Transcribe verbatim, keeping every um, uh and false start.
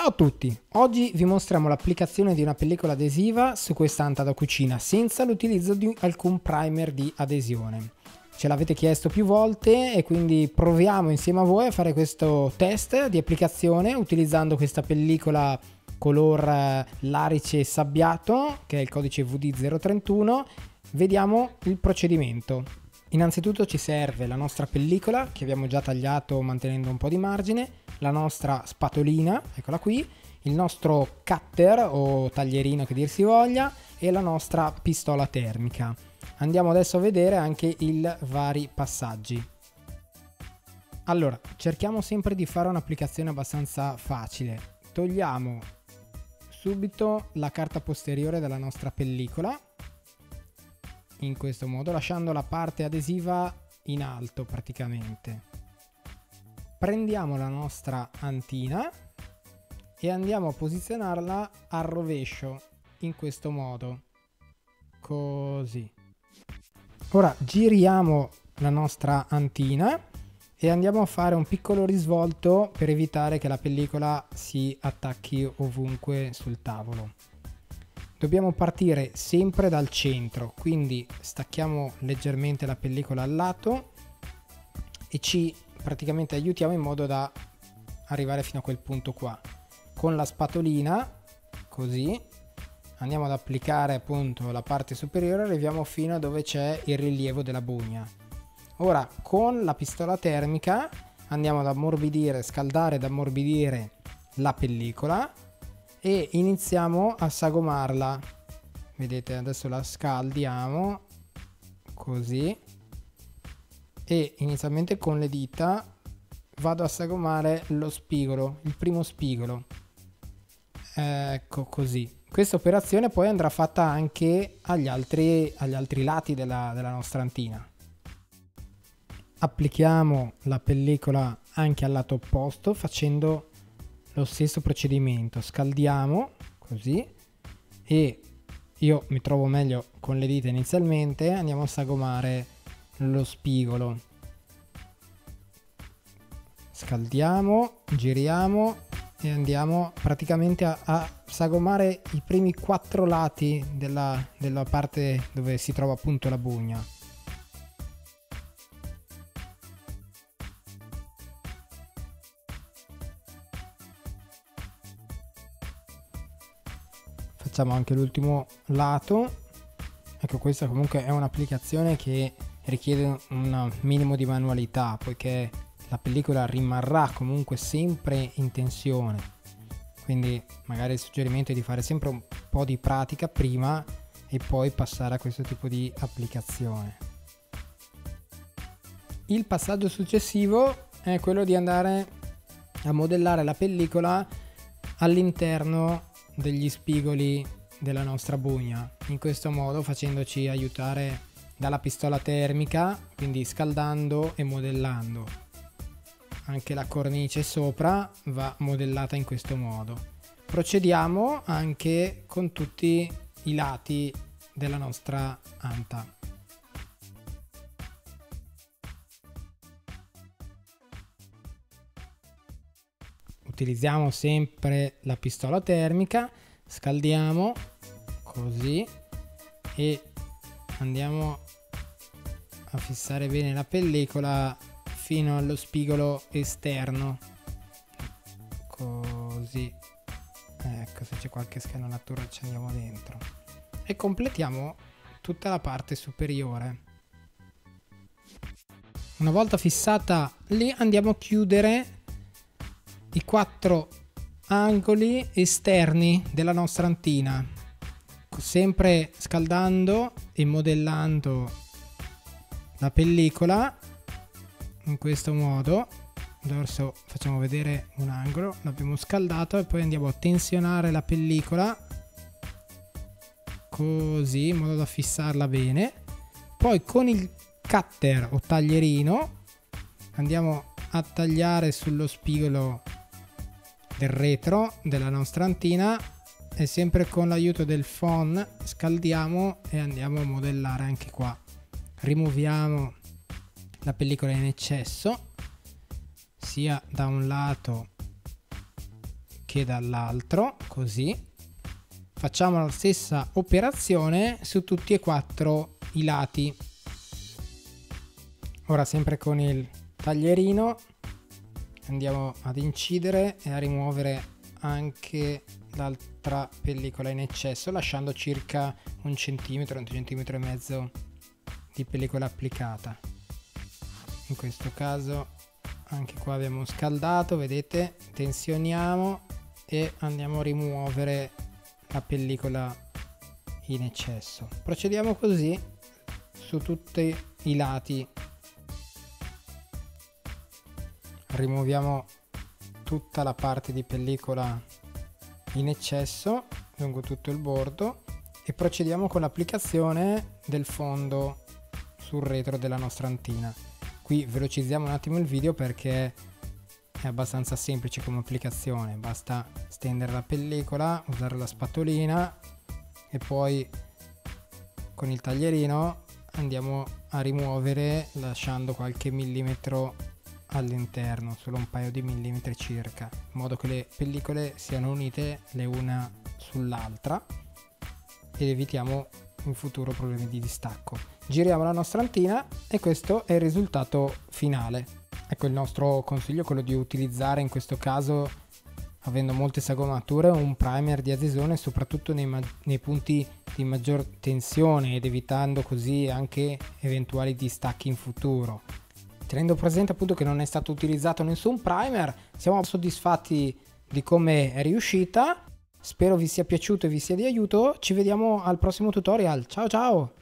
Ciao a tutti, oggi vi mostriamo l'applicazione di una pellicola adesiva su quest'anta da cucina senza l'utilizzo di alcun primer di adesione. Ce l'avete chiesto più volte e quindi proviamo insieme a voi a fare questo test di applicazione utilizzando questa pellicola color larice sabbiato che è il codice V D zero trentuno. Vediamo il procedimento. Innanzitutto ci serve la nostra pellicola che abbiamo già tagliato mantenendo un po' di margine, la nostra spatolina, eccola qui, il nostro cutter o taglierino che dir si voglia e la nostra pistola termica. Andiamo adesso a vedere anche i vari passaggi. Allora, cerchiamo sempre di fare un'applicazione abbastanza facile. Togliamo subito la carta posteriore della nostra pellicola, in questo modo, lasciando la parte adesiva in alto praticamente. Prendiamo la nostra antina e andiamo a posizionarla al rovescio, in questo modo, così. Ora giriamo la nostra antina e andiamo a fare un piccolo risvolto per evitare che la pellicola si attacchi ovunque sul tavolo. Dobbiamo partire sempre dal centro, quindi stacchiamo leggermente la pellicola al lato e ci praticamente aiutiamo in modo da arrivare fino a quel punto qua. Con la spatolina, così, andiamo ad applicare appunto la parte superiore, arriviamo fino a dove c'è il rilievo della bugna. Ora con la pistola termica andiamo ad ammorbidire, scaldare ed ammorbidire la pellicola e iniziamo a sagomarla. Vedete, adesso la scaldiamo così e inizialmente con le dita vado a sagomare lo spigolo, il primo spigolo, ecco così. Questa operazione poi andrà fatta anche agli altri, agli altri lati della, della nostra antina. Applichiamo la pellicola anche al lato opposto facendo lo stesso procedimento. Scaldiamo così e io mi trovo meglio con le dita inizialmente, andiamo a sagomare lo spigolo. Scaldiamo, giriamo e andiamo praticamente a, a sagomare i primi quattro lati della, della parte dove si trova appunto la bugna. Facciamo anche l'ultimo lato. Ecco, questa comunque è un'applicazione che richiede un minimo di manualità, poiché la pellicola rimarrà comunque sempre in tensione, quindi magari il suggerimento è di fare sempre un po' di pratica prima e poi passare a questo tipo di applicazione. Il passaggio successivo è quello di andare a modellare la pellicola all'interno degli spigoli della nostra bugna, in questo modo facendoci aiutare dalla pistola termica, quindi scaldando e modellando. Anche la cornice sopra va modellata in questo modo. Procediamo anche con tutti i lati della nostra anta. Utilizziamo sempre la pistola termica, scaldiamo così e andiamo a fissare bene la pellicola fino allo spigolo esterno, così. Ecco, se c'è qualche scanalatura ci andiamo dentro e completiamo tutta la parte superiore. Una volta fissata lì andiamo a chiudere i quattro angoli esterni della nostra antina, sempre scaldando e modellando la pellicola in questo modo. Adesso facciamo vedere un angolo, l'abbiamo scaldato e poi andiamo a tensionare la pellicola così in modo da fissarla bene. Poi con il cutter o taglierino andiamo a tagliare sullo spigolo del retro della nostra antina e sempre con l'aiuto del phon scaldiamo e andiamo a modellare anche qua. Rimuoviamo la pellicola in eccesso sia da un lato che dall'altro, così. Facciamo la stessa operazione su tutti e quattro i lati. Ora sempre con il taglierino andiamo ad incidere e a rimuovere anche l'altra pellicola in eccesso, lasciando circa un centimetro, un centimetro e mezzo di pellicola applicata. In questo caso anche qua abbiamo scaldato, vedete, tensioniamo e andiamo a rimuovere la pellicola in eccesso. Procediamo così su tutti i lati. Rimuoviamo tutta la parte di pellicola in eccesso lungo tutto il bordo e procediamo con l'applicazione del fondo sul retro della nostra antina. Qui velocizziamo un attimo il video perché è abbastanza semplice come applicazione, basta stendere la pellicola, usare la spatolina e poi con il taglierino andiamo a rimuovere lasciando qualche millimetro all'interno, solo un paio di millimetri circa, in modo che le pellicole siano unite le una sull'altra ed evitiamo in futuro problemi di distacco. Giriamo la nostra antina e questo è il risultato finale. Ecco, il nostro consiglio è quello di utilizzare in questo caso, avendo molte sagomature, un primer di adesione soprattutto nei, nei punti di maggior tensione ed evitando così anche eventuali distacchi in futuro. Tenendo presente appunto che non è stato utilizzato nessun primer, siamo soddisfatti di come è riuscita. Spero vi sia piaciuto e vi sia di aiuto. Ci vediamo al prossimo tutorial. Ciao ciao!